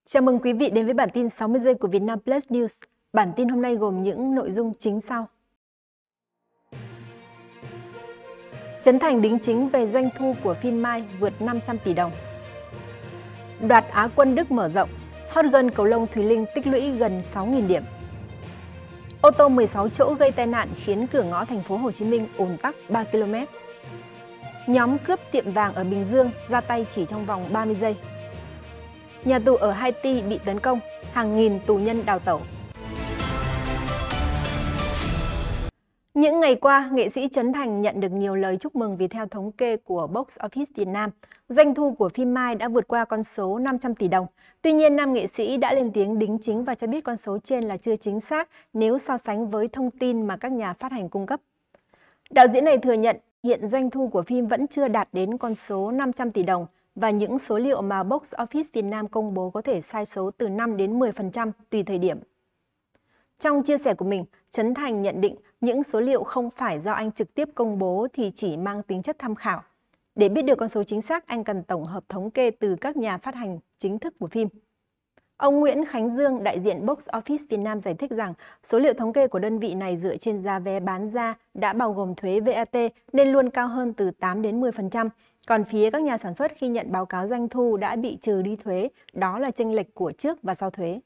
Chào mừng quý vị đến với bản tin 60 giây của Vietnam Plus News. Bản tin hôm nay gồm những nội dung chính sau. Trấn Thành đính chính về doanh thu của phim Mai vượt 500 tỷ đồng. Đoạt Á quân Đức mở rộng, hot girl cầu lông Thùy Linh tích lũy gần 6.000 điểm. Ô tô 16 chỗ gây tai nạn khiến cửa ngõ thành phố Hồ Chí Minh ùn tắc 3 km. Nhóm cướp tiệm vàng ở Bình Dương ra tay chỉ trong vòng 30 giây. Nhà tù ở Haiti bị tấn công, hàng nghìn tù nhân đào tẩu. Những ngày qua, nghệ sĩ Trấn Thành nhận được nhiều lời chúc mừng vì theo thống kê của Box Office Việt Nam, doanh thu của phim Mai đã vượt qua con số 500 tỷ đồng. Tuy nhiên, nam nghệ sĩ đã lên tiếng đính chính và cho biết con số trên là chưa chính xác nếu so sánh với thông tin mà các nhà phát hành cung cấp. Đạo diễn này thừa nhận hiện doanh thu của phim vẫn chưa đạt đến con số 500 tỷ đồng và những số liệu mà Box Office Việt Nam công bố có thể sai số từ 5 đến 10% tùy thời điểm. Trong chia sẻ của mình, Trấn Thành nhận định những số liệu không phải do anh trực tiếp công bố thì chỉ mang tính chất tham khảo. Để biết được con số chính xác, anh cần tổng hợp thống kê từ các nhà phát hành chính thức của phim. Ông Nguyễn Khánh Dương, đại diện Box Office Việt Nam giải thích rằng số liệu thống kê của đơn vị này dựa trên giá vé bán ra đã bao gồm thuế VAT nên luôn cao hơn từ 8 đến 10%. Còn phía các nhà sản xuất khi nhận báo cáo doanh thu đã bị trừ đi thuế, đó là chênh lệch của trước và sau thuế.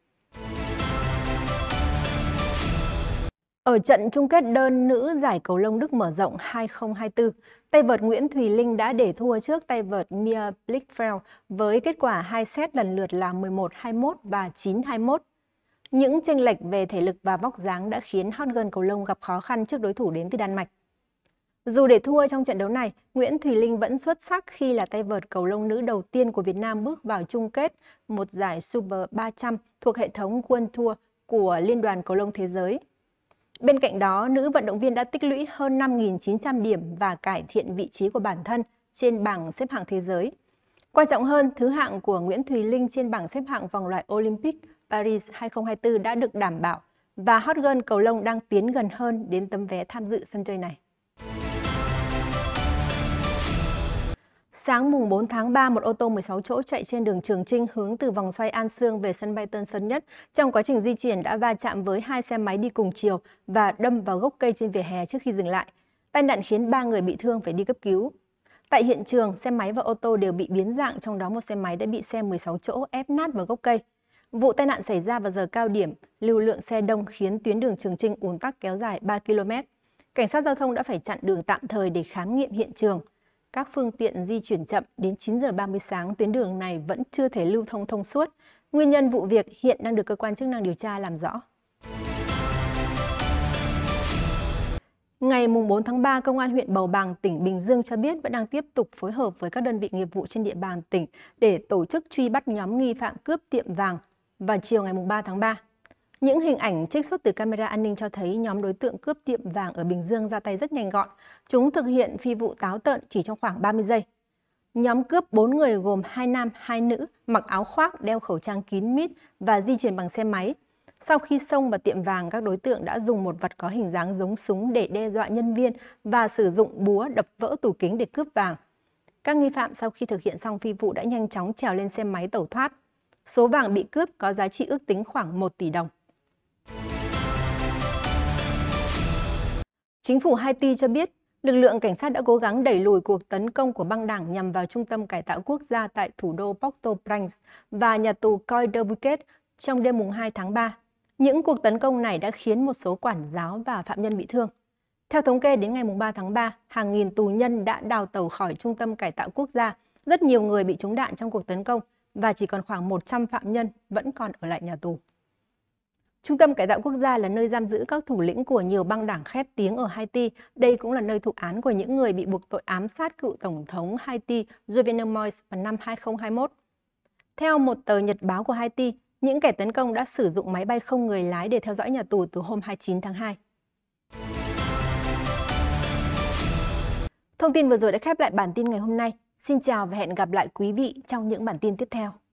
Ở trận chung kết đơn nữ giải cầu lông Đức mở rộng 2024, tay vợt Nguyễn Thùy Linh đã để thua trước tay vợt Mia Blichfeld với kết quả 2 set lần lượt là 11-21 và 9-21. Những chênh lệch về thể lực và vóc dáng đã khiến hot girl cầu lông gặp khó khăn trước đối thủ đến từ Đan Mạch. Dù để thua trong trận đấu này, Nguyễn Thùy Linh vẫn xuất sắc khi là tay vợt cầu lông nữ đầu tiên của Việt Nam bước vào chung kết một giải Super 300 thuộc hệ thống World Tour của Liên đoàn Cầu lông Thế giới. Bên cạnh đó, nữ vận động viên đã tích lũy hơn 5.900 điểm và cải thiện vị trí của bản thân trên bảng xếp hạng thế giới. Quan trọng hơn, thứ hạng của Nguyễn Thùy Linh trên bảng xếp hạng vòng loại Olympic Paris 2024 đã được đảm bảo và hot girl cầu lông đang tiến gần hơn đến tấm vé tham dự sân chơi này. Sáng mùng 4 tháng 3, một ô tô 16 chỗ chạy trên đường Trường Chinh hướng từ vòng xoay An Sương về sân bay Tân Sơn Nhất. Trong quá trình di chuyển đã va chạm với 2 xe máy đi cùng chiều và đâm vào gốc cây trên vỉa hè trước khi dừng lại. Tai nạn khiến 3 người bị thương phải đi cấp cứu. Tại hiện trường, xe máy và ô tô đều bị biến dạng, trong đó một xe máy đã bị xe 16 chỗ ép nát vào gốc cây. Vụ tai nạn xảy ra vào giờ cao điểm, lưu lượng xe đông khiến tuyến đường Trường Chinh ùn tắc kéo dài 3 km. Cảnh sát giao thông đã phải chặn đường tạm thời để khám nghiệm hiện trường. Các phương tiện di chuyển chậm, đến 9 giờ 30 sáng, tuyến đường này vẫn chưa thể lưu thông thông suốt. Nguyên nhân vụ việc hiện đang được cơ quan chức năng điều tra làm rõ. Ngày 4 tháng 3, Công an huyện Bầu Bàng, tỉnh Bình Dương cho biết vẫn đang tiếp tục phối hợp với các đơn vị nghiệp vụ trên địa bàn tỉnh để tổ chức truy bắt nhóm nghi phạm cướp tiệm vàng vào chiều ngày 3 tháng 3. Những hình ảnh trích xuất từ camera an ninh cho thấy nhóm đối tượng cướp tiệm vàng ở Bình Dương ra tay rất nhanh gọn. Chúng thực hiện phi vụ táo tợn chỉ trong khoảng 30 giây. Nhóm cướp 4 người gồm 2 nam, 2 nữ, mặc áo khoác, đeo khẩu trang kín mít và di chuyển bằng xe máy. Sau khi xông vào tiệm vàng, các đối tượng đã dùng một vật có hình dáng giống súng để đe dọa nhân viên và sử dụng búa đập vỡ tủ kính để cướp vàng. Các nghi phạm sau khi thực hiện xong phi vụ đã nhanh chóng trèo lên xe máy tẩu thoát. Số vàng bị cướp có giá trị ước tính khoảng 1 tỷ đồng. Chính phủ Haiti cho biết, lực lượng cảnh sát đã cố gắng đẩy lùi cuộc tấn công của băng đảng nhằm vào trung tâm cải tạo quốc gia tại thủ đô Port-au-Prince và nhà tù Coy de Bouquet trong đêm mùng 2 tháng 3. Những cuộc tấn công này đã khiến một số quản giáo và phạm nhân bị thương. Theo thống kê, đến ngày mùng 3 tháng 3, hàng nghìn tù nhân đã đào tẩu khỏi trung tâm cải tạo quốc gia. Rất nhiều người bị trúng đạn trong cuộc tấn công và chỉ còn khoảng 100 phạm nhân vẫn còn ở lại nhà tù. Trung tâm cải tạo quốc gia là nơi giam giữ các thủ lĩnh của nhiều băng đảng khét tiếng ở Haiti. Đây cũng là nơi thụ án của những người bị buộc tội ám sát cựu Tổng thống Haiti Jovenel Moïse vào năm 2021. Theo một tờ nhật báo của Haiti, những kẻ tấn công đã sử dụng máy bay không người lái để theo dõi nhà tù từ hôm 29 tháng 2. Thông tin vừa rồi đã khép lại bản tin ngày hôm nay. Xin chào và hẹn gặp lại quý vị trong những bản tin tiếp theo.